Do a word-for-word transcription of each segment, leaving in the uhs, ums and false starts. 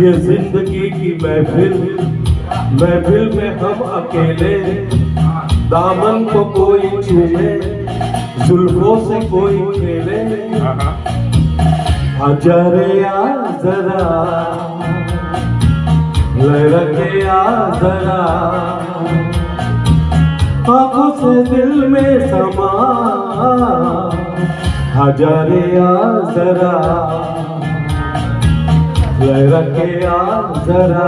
ये जिंदगी की महफिल महफिल में हम अकेले, दामन को कोई छूमे, जुल्फों से कोई खेले। हजारे आ जरा लड़के आ जरा, आंखों से दिल में समा। हजारे आ जरा लड़के आ जरा,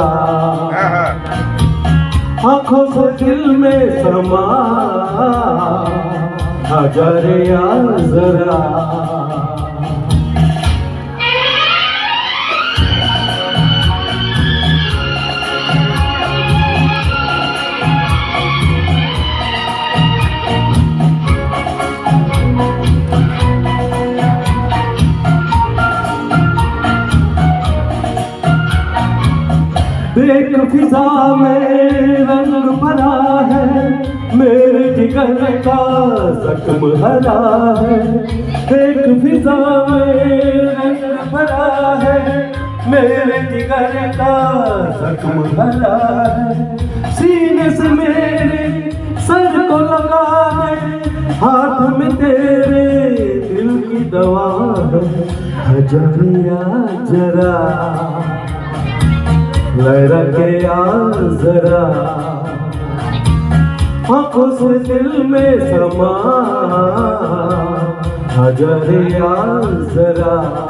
आंखों से दिल में समा। हजारे आ जरा। देख फिजा में रंग भरा है, मेरे जिगर का जख्म हरा है। देख फिजा में रंग भरा है, मेरे जिगर का जख्म हरा है। सीने से मेरे सर को लगा है, हाथ में तेरे दिल की दवा है। हजारिया जरा लड़के आ जरा, आंखों से दिल में समा। हजारे आ जरा।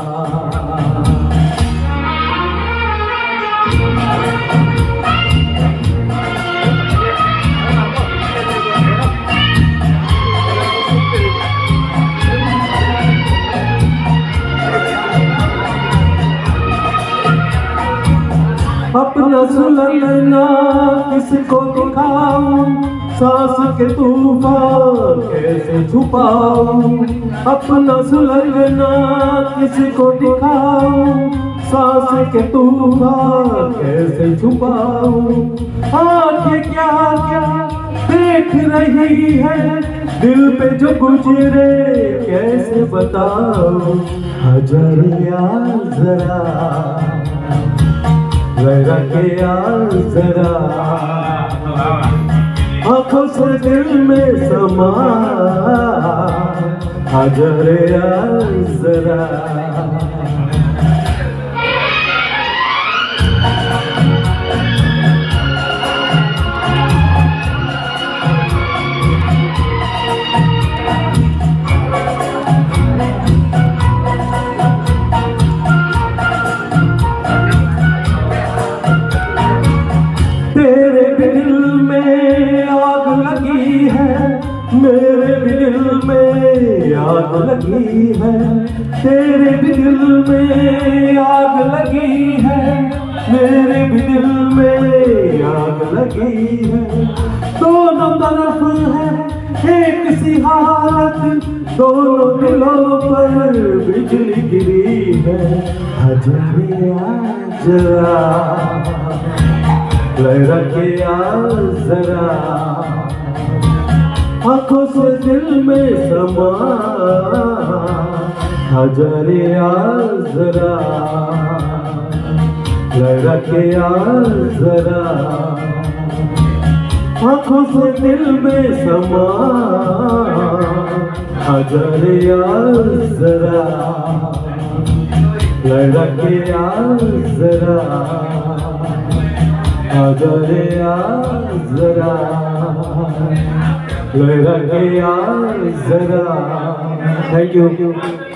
अपना सुलगना किसको दिखाऊं, सांस के तूफान कैसे छुपाऊं। अपना सुलगना किसको दिखाऊं, सांस के तूफान कैसे छुपाऊं। आंखें क्या क्या देख रही है, दिल पे जो गुजरे कैसे बताऊं। हजारिया जरा लड़के आ जरा, आंखों से दिल में समा। हजारे आ जरा। मेरे भी दिल में आग लगी है, तेरे भी दिल में आग लगी है। मेरे भी दिल में आग लगी है। दोनों तरफ है एक सी हालत, दोनों दिलों पर बिजली गिरी है। हजारिया जरा लड़के आ जरा, आंखों से दिल में समा। हजारे आ जरा लड़के आ जरा, आंखों से दिल में समा। हजारे आ जरा लड़के आ जरा, हजारे आ जरा लड़के आ जरा। Thank you.